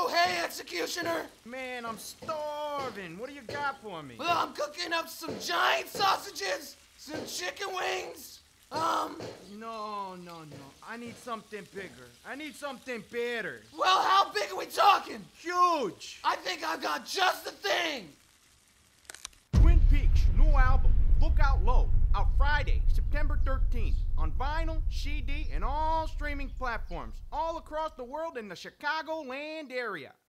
hey, executioner. Man, I'm starving. What do you got for me? Well, I'm cooking up some giant sausages, some chicken wings. No. I need something bigger. I need something better. Well, how big are we talking? Huge. I think I've got just the thing. Twin Peaks, new album, Look Out Low, out Friday, September 13th, on vinyl, CD, and all streaming platforms, all across the world in the Chicagoland area.